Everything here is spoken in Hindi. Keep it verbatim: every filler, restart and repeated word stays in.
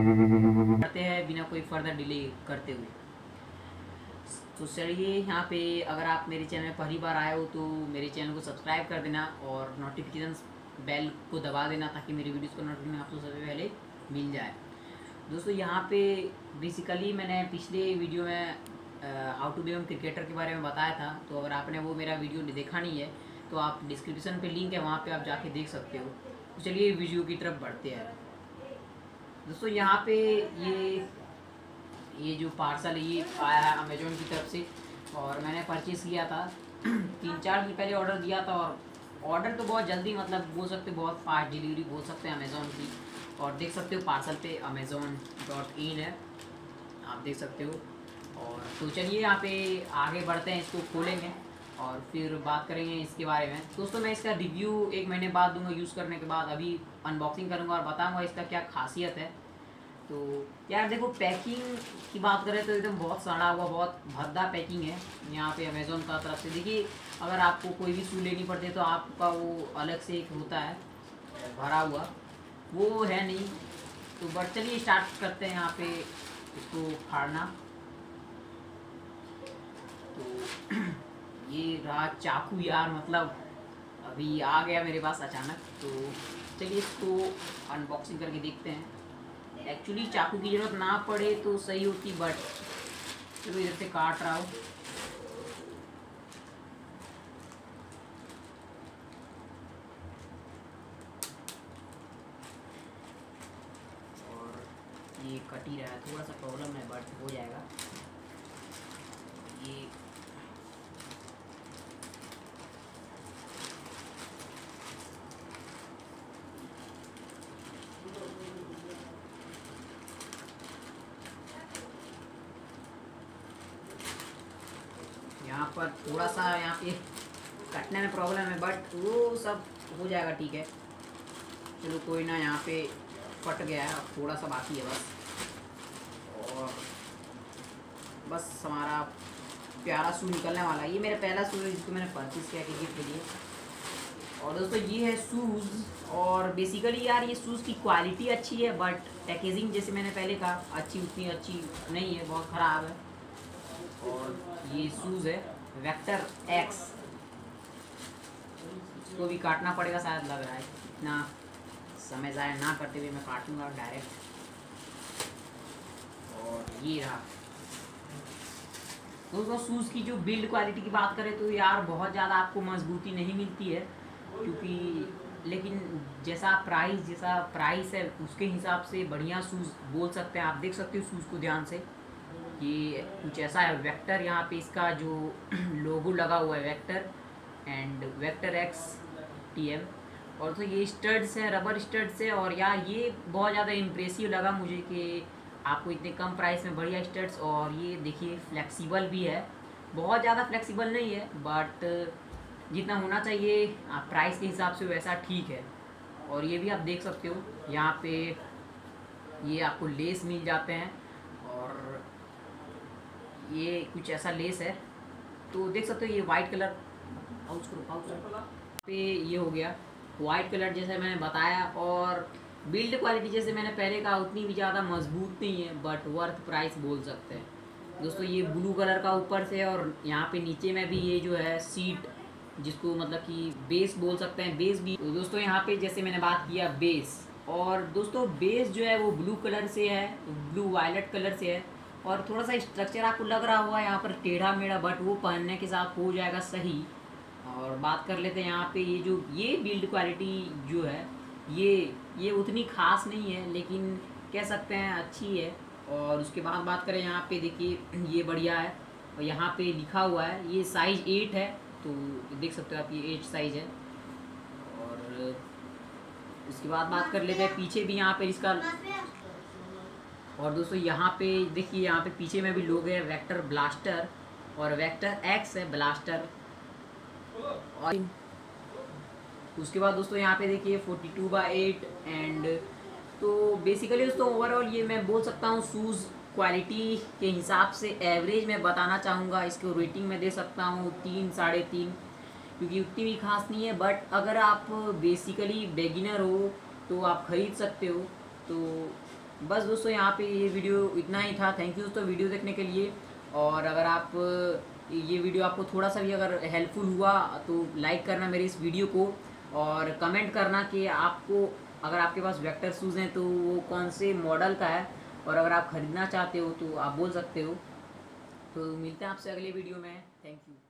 करते हैं बिना कोई फर्दर डिले करते हुए। तो चलिए, यहाँ पे अगर आप मेरे चैनल में पहली बार आए हो तो मेरे चैनल को सब्सक्राइब कर देना और नोटिफिकेशन बेल को दबा देना ताकि मेरी वीडियोस का नोटिफिकेशन आपको सबसे पहले मिल जाए। दोस्तों, यहाँ पे बेसिकली मैंने पिछले वीडियो में हाउ टू बिकम क्रिकेटर के बारे में बताया था, तो अगर आपने वो मेरा वीडियो देखा नहीं है तो आप डिस्क्रिप्शन पे लिंक है, वहाँ पे आप जाके देख सकते हो। तो चलिए वीडियो की तरफ बढ़ते हैं। दोस्तों, यहाँ पे ये ये जो पार्सल ये आया है अमेज़ोन की तरफ से और मैंने परचेज़ किया था तीन चार दिन पहले ऑर्डर दिया था। और ऑर्डर तो बहुत जल्दी, मतलब बोल सकते हो बहुत फास्ट डिलीवरी बोल सकते हैं अमेज़ोन की। और देख सकते हो पार्सल पे अमेज़ोन डॉट इन है, आप देख सकते हो। और तो चलिए यहाँ पे आगे बढ़ते हैं, इसको खोलेंगे और फिर बात करेंगे इसके बारे में। दोस्तों, मैं इसका रिव्यू एक महीने बाद दूंगा यूज़ करने के बाद। अभी अनबॉक्सिंग करूँगा और बताऊँगा इसका क्या खासियत है। तो यार देखो, पैकिंग की बात करें तो एकदम बहुत सड़ा हुआ, बहुत भद्दा पैकिंग है यहाँ पे अमेज़ोन का तरफ से। देखिए, अगर आपको कोई भी शू लेनी पड़ती है तो आपका वो अलग से एक होता है भरा हुआ, वो है नहीं। तो बट चलिए स्टार्ट करते हैं यहाँ पे इसको फाड़ना। तो ये रहा चाकू यार, मतलब अभी आ गया मेरे पास अचानक। तो चलिए इसको अनबॉक्सिंग करके देखते हैं। एक्चुअली चाकू की ज़रूरत ना पड़े तो सही होती, बट चलो इधर से काट रहा हूँ। और ये कट ही रहा है, थोड़ा सा प्रॉब्लम है बट हो जाएगा। ये यहाँ पर थोड़ा सा यहाँ पे कटने में प्रॉब्लम है, बट वो सब हो जाएगा, ठीक है। चलो कोई ना, यहाँ पे फट गया है, अब थोड़ा सा बाकी है बस। और बस हमारा प्यारा शू निकलने वाला है। ये मेरा पहला शू है जिसको मैंने परचेज़ किया कि गिफ्ट के लिए। और दोस्तों, ये है शूज़। और बेसिकली यार ये शूज़ की क्वालिटी अच्छी है, बट पैकेजिंग जैसे मैंने पहले कहा अच्छी उतनी अच्छी नहीं है, बहुत ख़राब है। और ये शूज़ है वेक्टर एक्स, इसको भी काटना पड़ेगा शायद, लग रहा है। इतना समय ज़ाया ना करते हुए मैं काटूंगा डायरेक्ट। और ये रहा दोस्तों शूज़ की जो बिल्ड क्वालिटी की बात करें तो यार बहुत ज़्यादा आपको मजबूती नहीं मिलती है, क्योंकि लेकिन जैसा प्राइस जैसा प्राइस है उसके हिसाब से बढ़िया शूज़ बोल सकते हैं। आप देख सकते हो शूज़ को ध्यान से, ये कुछ ऐसा है। वेक्टर यहाँ पे इसका जो लोगो लगा हुआ है, Vector and Vector X T M. और तो ये स्टड्स हैं, रबर स्टड्स है। और यार ये बहुत ज़्यादा इम्प्रेसिव लगा मुझे कि आपको इतने कम प्राइस में बढ़िया स्टड्स। और ये देखिए फ्लेक्सिबल भी है, बहुत ज़्यादा फ्लेक्सिबल नहीं है बट जितना होना चाहिए प्राइस के हिसाब से वैसा ठीक है। और ये भी आप देख सकते हो यहाँ पे ये आपको लेस मिल जाते हैं, और ये कुछ ऐसा लेस है। तो देख सकते हो ये वाइट कलर पाउच करो पाउच पे ये हो गया वाइट कलर जैसे मैंने बताया। और बिल्ड क्वालिटी जैसे मैंने पहले कहा उतनी भी ज़्यादा मजबूत नहीं है, बट वर्थ प्राइस बोल सकते हैं। दोस्तों, ये ब्लू कलर का ऊपर से, और यहाँ पे नीचे में भी ये जो है सीट, जिसको मतलब कि बेस बोल सकते हैं, बेस भी। तो दोस्तों यहाँ पे जैसे मैंने बात किया बेस, और दोस्तों बेस जो है वो ब्लू कलर से है, ब्लू वायलेट कलर से है। और थोड़ा सा स्ट्रक्चर आपको लग रहा हुआ है यहाँ पर टेढ़ा मेढ़ा, बट वो पहनने के साथ हो जाएगा सही। और बात कर लेते हैं यहाँ पे ये जो ये बिल्ड क्वालिटी जो है ये ये उतनी खास नहीं है, लेकिन कह सकते हैं अच्छी है। और उसके बाद बात करें यहाँ पे, देखिए ये बढ़िया है। और यहाँ पे लिखा हुआ है ये साइज़ एट है, तो देख सकते हो आप, ये एट साइज़ है। और उसके बाद बात कर लेते हैं पीछे भी यहाँ पे इसका। और दोस्तों यहाँ पे देखिए, यहाँ पे पीछे में भी लोग है, वेक्टर ब्लास्टर और वेक्टर एक्स है ब्लास्टर। और उसके बाद दोस्तों यहाँ पे देखिए forty two by eight and. तो बेसिकली दोस्तों ओवरऑल ये मैं बोल सकता हूँ शूज़ क्वालिटी के हिसाब से एवरेज मैं बताना चाहूँगा। इसको रेटिंग में दे सकता हूँ तीन साढ़े तीन, क्योंकि उतनी भी खास नहीं है। बट अगर आप बेसिकली बेगिनर हो तो आप ख़रीद सकते हो। तो बस दोस्तों यहाँ पे ये वीडियो इतना ही था। थैंक यू दोस्तों वीडियो देखने के लिए। और अगर आप ये वीडियो आपको थोड़ा सा भी अगर हेल्पफुल हुआ तो लाइक करना मेरे इस वीडियो को, और कमेंट करना कि आपको अगर आपके पास वेक्टर शूज़ हैं तो वो कौन से मॉडल का है, और अगर आप ख़रीदना चाहते हो तो आप बोल सकते हो। तो मिलते हैं आपसे अगले वीडियो में। Thank you.